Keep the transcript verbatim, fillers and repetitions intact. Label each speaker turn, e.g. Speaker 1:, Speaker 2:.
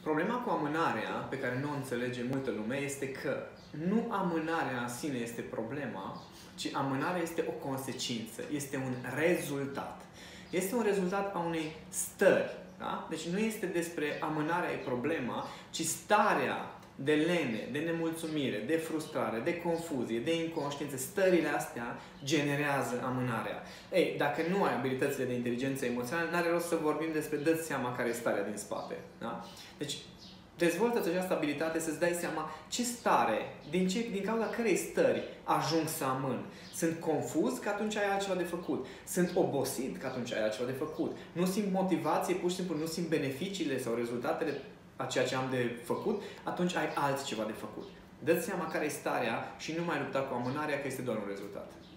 Speaker 1: Problema cu amânarea, pe care nu o înțelege multă lume, este că nu amânarea în sine este problema, ci amânarea este o consecință, este un rezultat. Este un rezultat a unei stări. Da? Deci nu este despre amânarea e problema, ci starea de lene, de nemulțumire, de frustrare, de confuzie, de inconștiință. Stările astea generează amânarea. Ei, dacă nu ai abilitățile de inteligență emoțională, n-are rost să vorbim despre dă-ți seama care e starea din spate. Da? Deci, dezvoltă-ți această abilitate să-ți dai seama ce stare, din, ce, din cauza cărei stări ajung să amân. Sunt confuz că atunci ai altceva de făcut. Sunt obosit că atunci ai altceva de făcut. Nu simt motivație, pur și simplu nu simt beneficiile sau rezultatele a ceea ce am de făcut, atunci ai altceva de făcut. Dă-ți seama care e starea și nu mai lupta cu amânarea, că este doar un rezultat.